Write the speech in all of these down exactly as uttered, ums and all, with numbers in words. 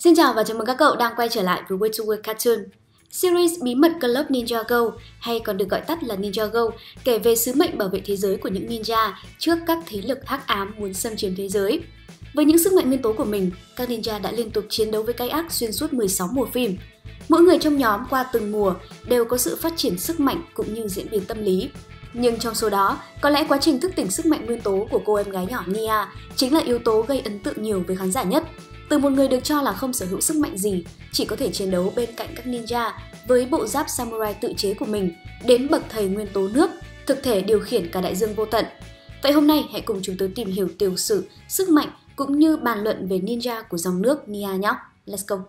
Xin chào và chào mừng các cậu đang quay trở lại với Way to Work Cartoon. Series Bí mật Club Ninja Go, hay còn được gọi tắt là Ninja Go, kể về sứ mệnh bảo vệ thế giới của những ninja trước các thế lực hắc ám muốn xâm chiếm thế giới. Với những sức mạnh nguyên tố của mình, các ninja đã liên tục chiến đấu với cái ác xuyên suốt mười sáu mùa phim. Mỗi người trong nhóm qua từng mùa đều có sự phát triển sức mạnh cũng như diễn biến tâm lý. Nhưng trong số đó, có lẽ quá trình thức tỉnh sức mạnh nguyên tố của cô em gái nhỏ Nia chính là yếu tố gây ấn tượng nhiều với khán giả nhất. Từ một người được cho là không sở hữu sức mạnh gì, chỉ có thể chiến đấu bên cạnh các ninja với bộ giáp samurai tự chế của mình, đến bậc thầy nguyên tố nước, thực thể điều khiển cả đại dương vô tận. Vậy hôm nay hãy cùng chúng tôi tìm hiểu tiểu sử, sức mạnh cũng như bàn luận về ninja của dòng nước Nia nhé. Let's go!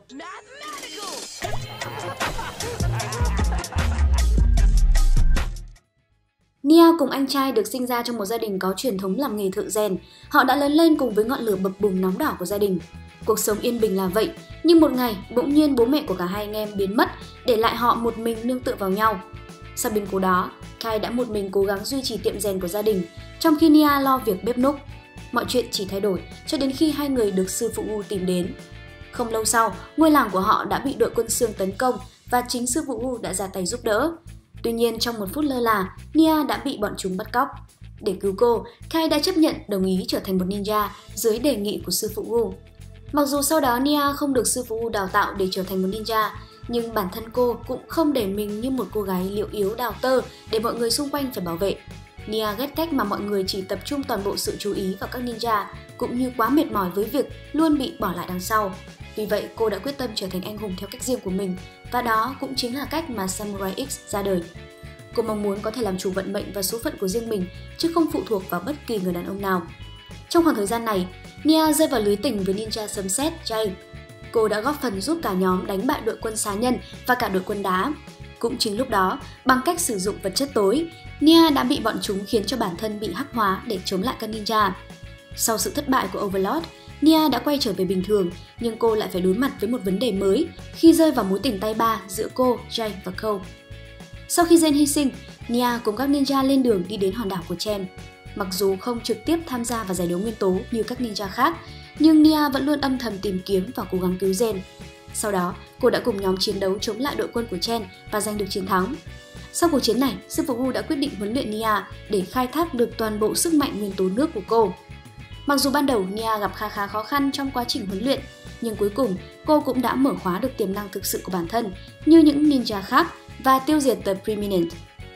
Nia cùng anh trai được sinh ra trong một gia đình có truyền thống làm nghề thợ rèn. Họ đã lớn lên cùng với ngọn lửa bập bùng nóng đỏ của gia đình. Cuộc sống yên bình là vậy, nhưng một ngày bỗng nhiên bố mẹ của cả hai anh em biến mất, để lại họ một mình nương tựa vào nhau. Sau biến cố đó, Kai đã một mình cố gắng duy trì tiệm rèn của gia đình, trong khi Nia lo việc bếp núc. Mọi chuyện chỉ thay đổi cho đến khi hai người được sư phụ Wu tìm đến. Không lâu sau, ngôi làng của họ đã bị đội quân Sương tấn công và chính sư phụ Wu đã ra tay giúp đỡ. Tuy nhiên, trong một phút lơ là, Nia đã bị bọn chúng bắt cóc. Để cứu cô, Kai đã chấp nhận đồng ý trở thành một ninja dưới đề nghị của sư phụ Wu. Mặc dù sau đó Nia không được sư phụ Wu đào tạo để trở thành một ninja, nhưng bản thân cô cũng không để mình như một cô gái liệu yếu đào tơ để mọi người xung quanh phải bảo vệ. Nia ghét cách mà mọi người chỉ tập trung toàn bộ sự chú ý vào các ninja, cũng như quá mệt mỏi với việc luôn bị bỏ lại đằng sau. Vì vậy, cô đã quyết tâm trở thành anh hùng theo cách riêng của mình, và đó cũng chính là cách mà Samurai X ra đời. Cô mong muốn có thể làm chủ vận mệnh và số phận của riêng mình, chứ không phụ thuộc vào bất kỳ người đàn ông nào. Trong khoảng thời gian này, Nia rơi vào lưới tình với ninja sấm sét Jay. Cô đã góp phần giúp cả nhóm đánh bại đội quân xá nhân và cả đội quân đá. Cũng chính lúc đó, bằng cách sử dụng vật chất tối, Nia đã bị bọn chúng khiến cho bản thân bị hắc hóa để chống lại các ninja. Sau sự thất bại của Overlord, Nia đã quay trở về bình thường, nhưng cô lại phải đối mặt với một vấn đề mới khi rơi vào mối tình tay ba giữa cô, Jay và Cole. Sau khi Jen hy sinh, Nia cùng các ninja lên đường đi đến hòn đảo của Chen. Mặc dù không trực tiếp tham gia vào giải đấu nguyên tố như các ninja khác, nhưng Nia vẫn luôn âm thầm tìm kiếm và cố gắng cứu Jen. Sau đó, cô đã cùng nhóm chiến đấu chống lại đội quân của Chen và giành được chiến thắng. Sau cuộc chiến này, sư phụ Wu đã quyết định huấn luyện Nia để khai thác được toàn bộ sức mạnh nguyên tố nước của cô. Mặc dù ban đầu Nia gặp khá khá khó khăn trong quá trình huấn luyện, nhưng cuối cùng cô cũng đã mở khóa được tiềm năng thực sự của bản thân như những ninja khác và tiêu diệt The Preeminent.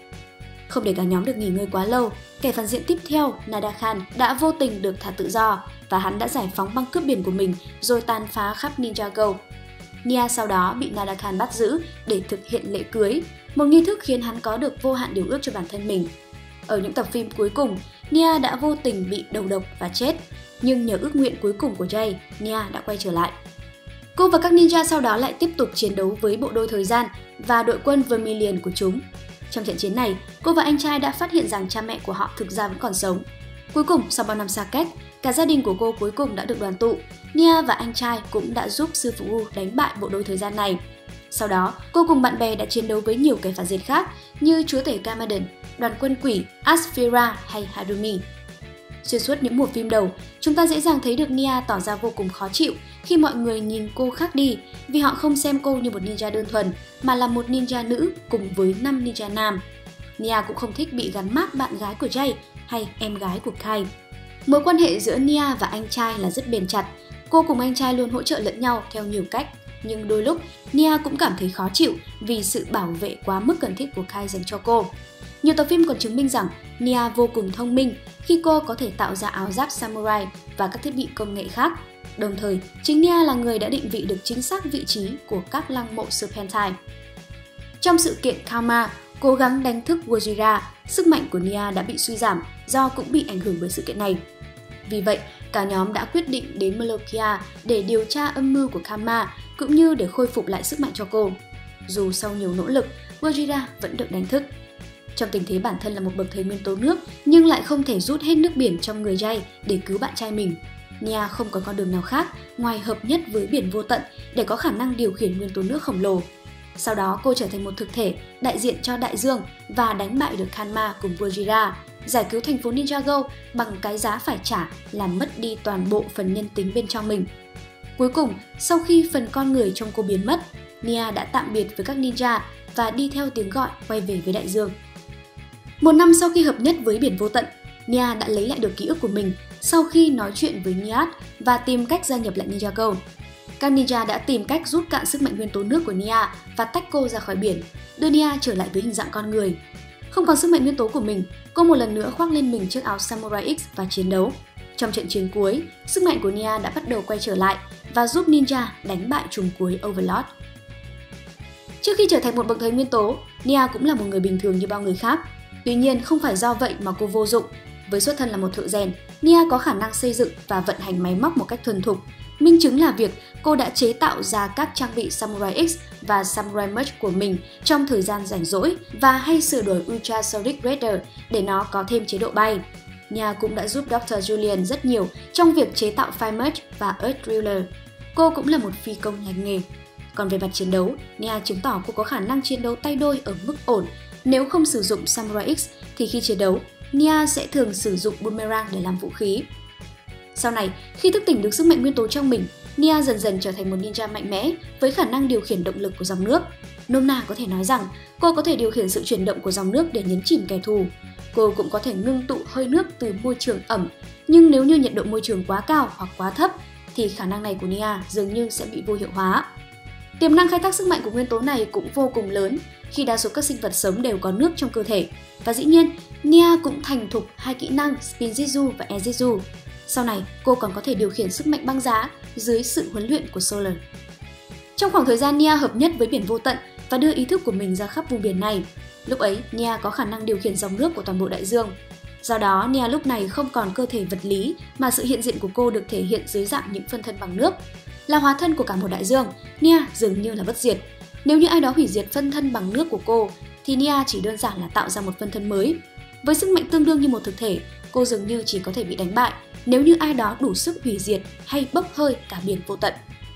Không để cả nhóm được nghỉ ngơi quá lâu, kẻ phản diện tiếp theo, Nada Khan, đã vô tình được thả tự do và hắn đã giải phóng băng cướp biển của mình rồi tàn phá khắp Ninja Go. Nia sau đó bị Nada Khan bắt giữ để thực hiện lễ cưới, một nghi thức khiến hắn có được vô hạn điều ước cho bản thân mình. Ở những tập phim cuối cùng, Nia đã vô tình bị đầu độc và chết, nhưng nhờ ước nguyện cuối cùng của Jay, Nia đã quay trở lại. Cô và các ninja sau đó lại tiếp tục chiến đấu với bộ đôi thời gian và đội quân Vermilion của chúng. Trong trận chiến này, cô và anh trai đã phát hiện rằng cha mẹ của họ thực ra vẫn còn sống. Cuối cùng, sau bao năm xa cách, cả gia đình của cô cuối cùng đã được đoàn tụ. Nia và anh trai cũng đã giúp sư phụ Wu đánh bại bộ đôi thời gian này. Sau đó, cô cùng bạn bè đã chiến đấu với nhiều kẻ phản diện khác như chúa tể Gamaden, đoàn quân quỷ, Asphira hay Harumi. Xuyên suốt những mùa phim đầu, chúng ta dễ dàng thấy được Nia tỏ ra vô cùng khó chịu khi mọi người nhìn cô khác đi, vì họ không xem cô như một ninja đơn thuần mà là một ninja nữ cùng với năm ninja nam. Nia cũng không thích bị gắn mác bạn gái của Jay hay em gái của Kai. Mối quan hệ giữa Nia và anh trai là rất bền chặt. Cô cùng anh trai luôn hỗ trợ lẫn nhau theo nhiều cách, nhưng đôi lúc Nia cũng cảm thấy khó chịu vì sự bảo vệ quá mức cần thiết của Kai dành cho cô. Nhiều tập phim còn chứng minh rằng Nia vô cùng thông minh khi cô có thể tạo ra áo giáp samurai và các thiết bị công nghệ khác. Đồng thời, chính Nia là người đã định vị được chính xác vị trí của các lăng mộ Serpentine. Trong sự kiện Karma cố gắng đánh thức Gojira, sức mạnh của Nia đã bị suy giảm do cũng bị ảnh hưởng bởi sự kiện này. Vì vậy, cả nhóm đã quyết định đến Molokia để điều tra âm mưu của Karma cũng như để khôi phục lại sức mạnh cho cô. Dù sau nhiều nỗ lực, Gojira vẫn được đánh thức. Trong tình thế bản thân là một bậc thầy nguyên tố nước nhưng lại không thể rút hết nước biển trong người Jay để cứu bạn trai mình, Nia không có con đường nào khác ngoài hợp nhất với biển vô tận để có khả năng điều khiển nguyên tố nước khổng lồ. Sau đó cô trở thành một thực thể đại diện cho đại dương và đánh bại được Kanma cùng Gojira, giải cứu thành phố Ninja Go bằng cái giá phải trả là mất đi toàn bộ phần nhân tính bên trong mình. Cuối cùng, sau khi phần con người trong cô biến mất, Nia đã tạm biệt với các ninja và đi theo tiếng gọi quay về với đại dương. Một năm sau khi hợp nhất với biển vô tận, Nia đã lấy lại được ký ức của mình sau khi nói chuyện với Nihat và tìm cách gia nhập lại Ninja Go. Các ninja đã tìm cách rút cạn sức mạnh nguyên tố nước của Nia và tách cô ra khỏi biển, đưa Nia trở lại với hình dạng con người. Không còn sức mạnh nguyên tố của mình, cô một lần nữa khoác lên mình chiếc áo Samurai X và chiến đấu. Trong trận chiến cuối, sức mạnh của Nia đã bắt đầu quay trở lại và giúp ninja đánh bại trùm cuối Overlord. Trước khi trở thành một bậc thầy nguyên tố, Nia cũng là một người bình thường như bao người khác. Tuy nhiên, không phải do vậy mà cô vô dụng. Với xuất thân là một thợ rèn, Nia có khả năng xây dựng và vận hành máy móc một cách thuần thục. Minh chứng là việc cô đã chế tạo ra các trang bị Samurai X và Samurai Merch của mình trong thời gian rảnh rỗi và hay sửa đổi Ultrasonic Raider để nó có thêm chế độ bay. Nia cũng đã giúp Doctor Julian rất nhiều trong việc chế tạo Fire Merch và Earth Driller. Cô cũng là một phi công lành nghề. Còn về mặt chiến đấu, Nia chứng tỏ cô có khả năng chiến đấu tay đôi ở mức ổn. Nếu không sử dụng Samurai X thì khi chiến đấu, Nia sẽ thường sử dụng boomerang để làm vũ khí. Sau này, khi thức tỉnh được sức mạnh nguyên tố trong mình, Nia dần dần trở thành một ninja mạnh mẽ với khả năng điều khiển động lực của dòng nước. Nôm na có thể nói rằng cô có thể điều khiển sự chuyển động của dòng nước để nhấn chìm kẻ thù. Cô cũng có thể ngưng tụ hơi nước từ môi trường ẩm, nhưng nếu như nhiệt độ môi trường quá cao hoặc quá thấp thì khả năng này của Nia dường như sẽ bị vô hiệu hóa. Tiềm năng khai thác sức mạnh của nguyên tố này cũng vô cùng lớn khi đa số các sinh vật sống đều có nước trong cơ thể. Và dĩ nhiên, Nia cũng thành thục hai kỹ năng Spin Jitsu và Air Jitsu. Sau này, cô còn có thể điều khiển sức mạnh băng giá dưới sự huấn luyện của Solar. Trong khoảng thời gian Nia hợp nhất với biển vô tận và đưa ý thức của mình ra khắp vùng biển này, lúc ấy Nia có khả năng điều khiển dòng nước của toàn bộ đại dương. Do đó, Nia lúc này không còn cơ thể vật lý mà sự hiện diện của cô được thể hiện dưới dạng những phân thân bằng nước. Là hóa thân của cả một đại dương, Nia dường như là bất diệt. Nếu như ai đó hủy diệt phân thân bằng nước của cô, thì Nia chỉ đơn giản là tạo ra một phân thân mới. Với sức mạnh tương đương như một thực thể, cô dường như chỉ có thể bị đánh bại nếu như ai đó đủ sức hủy diệt hay bốc hơi cả biển vô tận.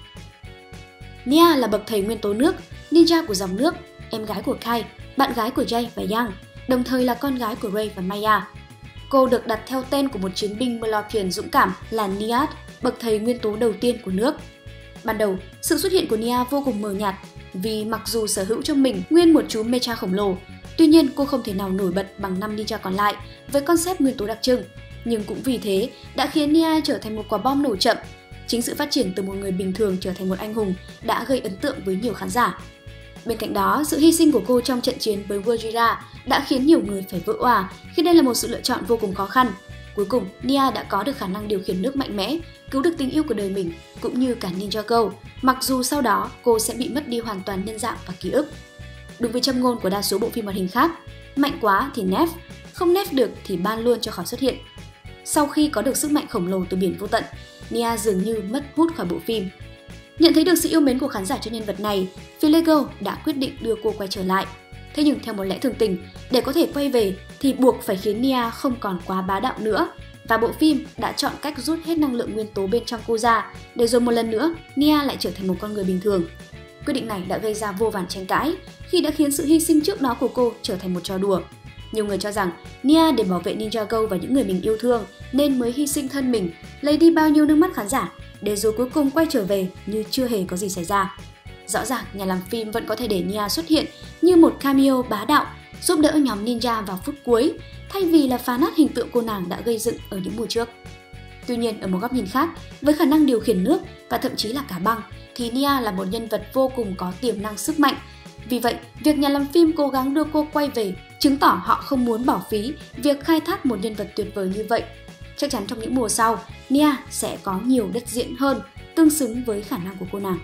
Nia là bậc thầy nguyên tố nước, ninja của dòng nước, em gái của Kai, bạn gái của Jay và Yang, đồng thời là con gái của Ray và Maya. Cô được đặt theo tên của một chiến binh Molopian dũng cảm là Nihat, bậc thầy nguyên tố đầu tiên của nước. Ban đầu, sự xuất hiện của Nia vô cùng mờ nhạt vì mặc dù sở hữu trong mình nguyên một chú mecha khổng lồ, tuy nhiên cô không thể nào nổi bật bằng năm ninja còn lại với concept nguyên tố đặc trưng. Nhưng cũng vì thế đã khiến Nia trở thành một quả bom nổ chậm. Chính sự phát triển từ một người bình thường trở thành một anh hùng đã gây ấn tượng với nhiều khán giả. Bên cạnh đó, sự hy sinh của cô trong trận chiến với Gojira đã khiến nhiều người phải vỡ òa khi đây là một sự lựa chọn vô cùng khó khăn. Cuối cùng, Nia đã có được khả năng điều khiển nước mạnh mẽ, cứu được tình yêu của đời mình cũng như cả Ninja Go, mặc dù sau đó cô sẽ bị mất đi hoàn toàn nhân dạng và ký ức. Đúng với châm ngôn của đa số bộ phim hoạt hình khác, mạnh quá thì nerf, không nerf được thì ban luôn cho khỏi xuất hiện. Sau khi có được sức mạnh khổng lồ từ biển vô tận, Nia dường như mất hút khỏi bộ phim. Nhận thấy được sự yêu mến của khán giả cho nhân vật này, phía Lego đã quyết định đưa cô quay trở lại. Thế nhưng theo một lẽ thường tình, để có thể quay về thì buộc phải khiến Nia không còn quá bá đạo nữa, và bộ phim đã chọn cách rút hết năng lượng nguyên tố bên trong cô ra, để rồi một lần nữa Nia lại trở thành một con người bình thường. Quyết định này đã gây ra vô vàn tranh cãi khi đã khiến sự hy sinh trước đó của cô trở thành một trò đùa. Nhiều người cho rằng Nia để bảo vệ Ninja Go và những người mình yêu thương nên mới hy sinh thân mình, lấy đi bao nhiêu nước mắt khán giả, để rồi cuối cùng quay trở về như chưa hề có gì xảy ra. Rõ ràng nhà làm phim vẫn có thể để Nia xuất hiện như một cameo bá đạo, giúp đỡ nhóm ninja vào phút cuối, thay vì là phá nát hình tượng cô nàng đã gây dựng ở những mùa trước. Tuy nhiên, ở một góc nhìn khác, với khả năng điều khiển nước và thậm chí là cả băng, thì Nia là một nhân vật vô cùng có tiềm năng sức mạnh. Vì vậy, việc nhà làm phim cố gắng đưa cô quay về chứng tỏ họ không muốn bỏ phí việc khai thác một nhân vật tuyệt vời như vậy. Chắc chắn trong những mùa sau, Nia sẽ có nhiều đất diễn hơn, tương xứng với khả năng của cô nàng.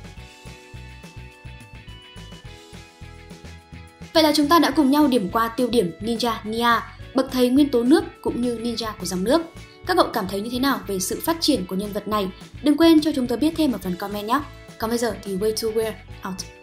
Vậy là chúng ta đã cùng nhau điểm qua tiêu điểm Ninja Nia, bậc thầy nguyên tố nước cũng như ninja của dòng nước. Các cậu cảm thấy như thế nào về sự phát triển của nhân vật này? Đừng quên cho chúng tôi biết thêm ở phần comment nhé! Còn bây giờ thì Way to Wear out!